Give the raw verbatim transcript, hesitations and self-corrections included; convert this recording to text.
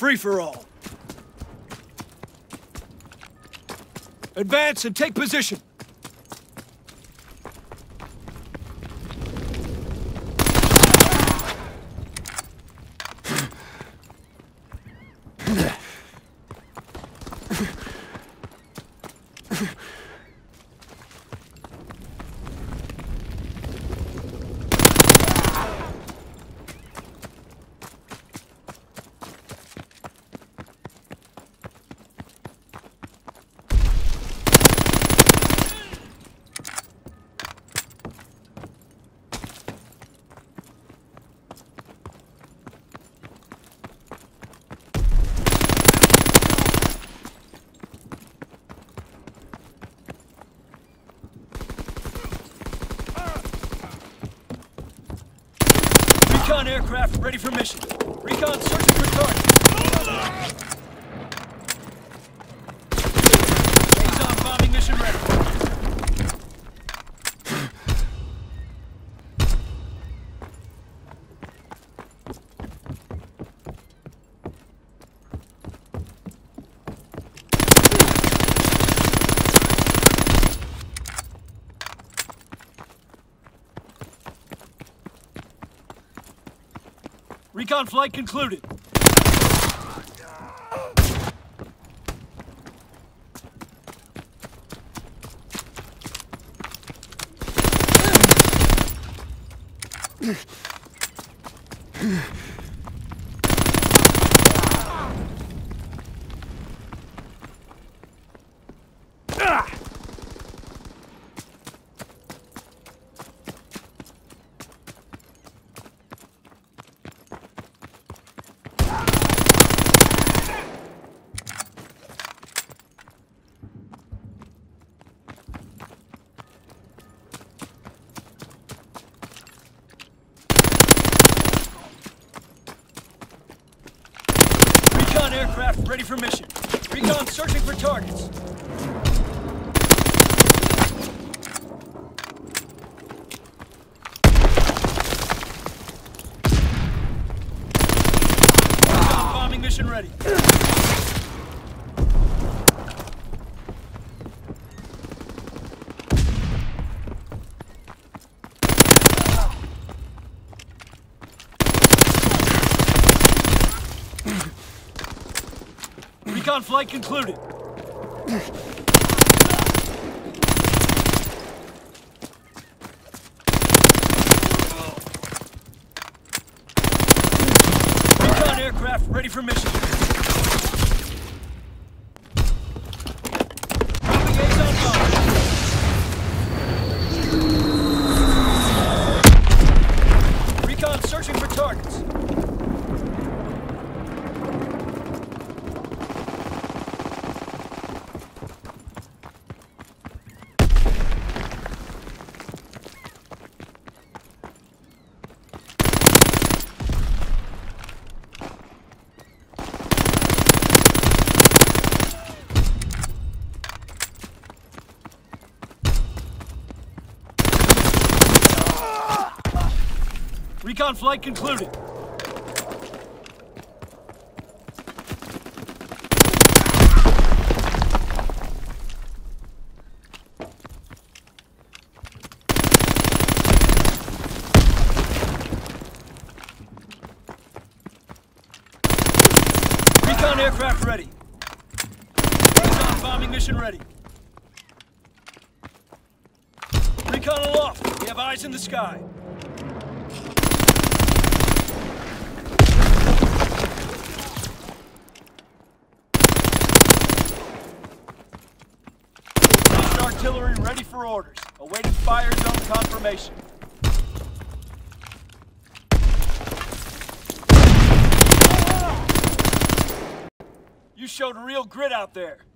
Free for all. Advance and take position. Recon aircraft ready for mission. Recon searching for targets. Liaison bombing mission ready. Recon flight concluded. Recon aircraft ready for mission. Recon searching for targets. Recon bombing mission ready. Recon flight concluded. Recon aircraft ready for mission. Liaison bomb. Recon searching for targets. Recon flight concluded. Recon aircraft ready. Recon bombing mission ready. Recon aloft. We have eyes in the sky. Artillery ready for orders. Awaiting fire zone confirmation. You showed real grit out there.